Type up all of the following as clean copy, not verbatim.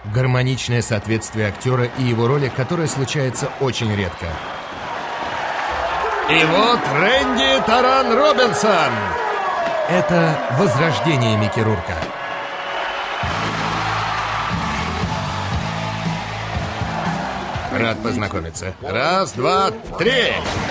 Гармоничное соответствие актера и его роли, которое случается очень редко. И вот Рэнди Таран Робинсон! Это возрождение Микки Рурка. Рад познакомиться. Раз, два, три!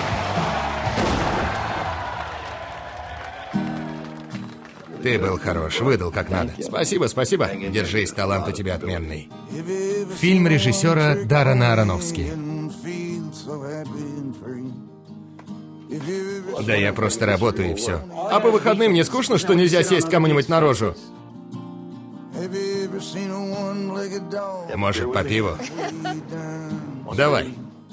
Ты был хорош, выдал как надо. Спасибо, спасибо. Держись, талант у тебя отменный. Фильм режиссера Даррена Аронофски. Да я просто работаю и все. А по выходным не скучно, что нельзя сесть кому-нибудь на рожу? Может, по пиву? Давай.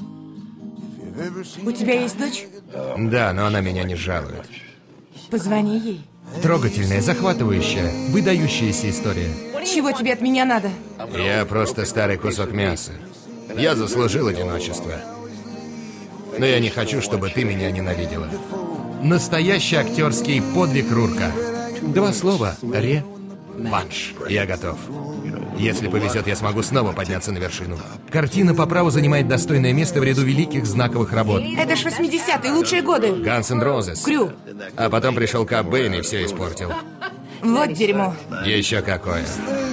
У тебя есть дочь? Да, но она меня не жалует. Позвони ей. Трогательная, захватывающая, выдающаяся история. Чего тебе от меня надо? Я просто старый кусок мяса. Я заслужил одиночество. Но я не хочу, чтобы ты меня ненавидела. Настоящий актерский подвиг Рурка. Два слова. Реванш. Я готов. Если повезет, я смогу снова подняться на вершину. Картина по праву занимает достойное место в ряду великих знаковых работ. Это ж 80-е, лучшие годы. Guns N' Roses. Крю. А потом пришел Кобейн и все испортил. Вот дерьмо. Еще какое.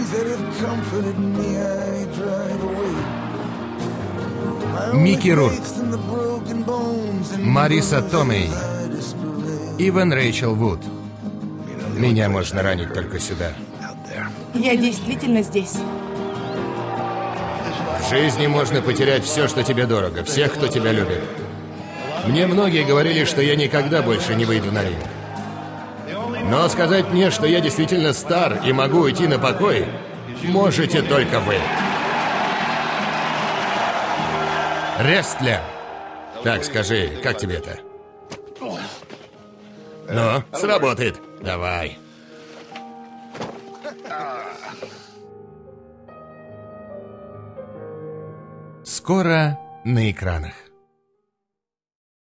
Микки Рурк, Мариса Томей, Иван Рэйчел Вуд. Меня можно ранить только сюда. Я действительно здесь. В жизни можно потерять все, что тебе дорого, всех, кто тебя любит. Мне многие говорили, что я никогда больше не выйду на ринг. Но сказать мне, что я действительно стар и могу уйти на покой, можете только вы. Рестлер. Так, скажи, как тебе это? Ну, сработает. Давай. Скоро на экранах.